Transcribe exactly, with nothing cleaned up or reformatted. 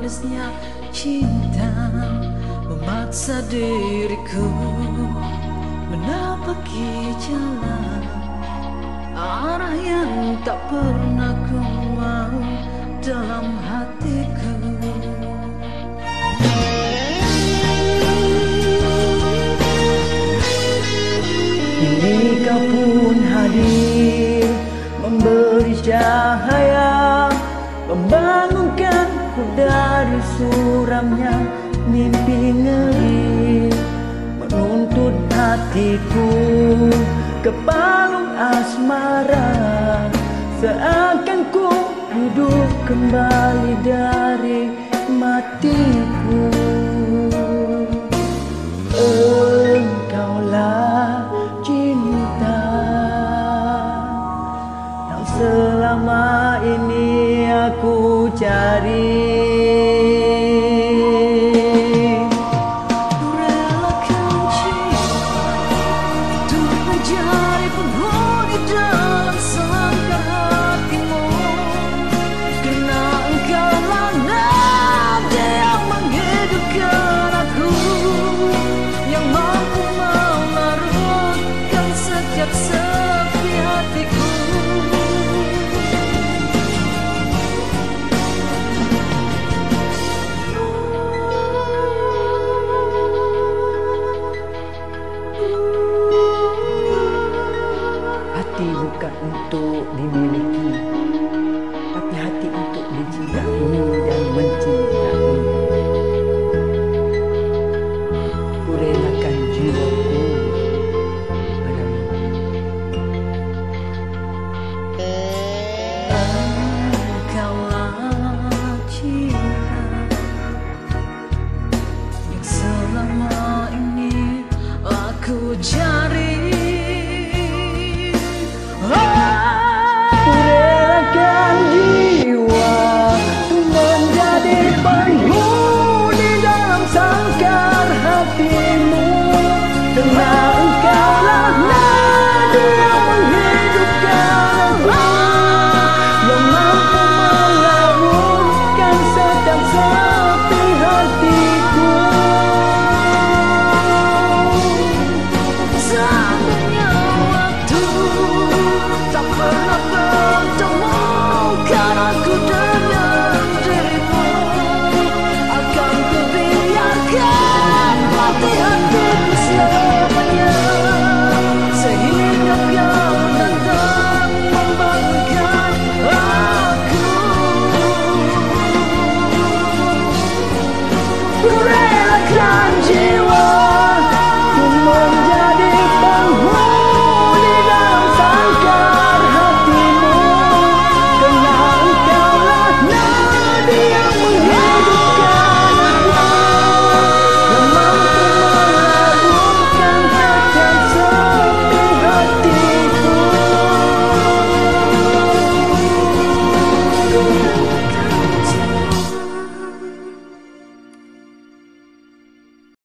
manisnya cinta memaksa diriku menapaki jalan arah yang tak pernah ku mau dalam hatiku. Kini kau pun hadir memberi cahaya, membangunkanku dari suramnya mimpi ngeri, menuntut hatiku ke palung asmara, seakan ku hidup kembali dari matiku. Engkaulah cinta yang selama ini aku cari,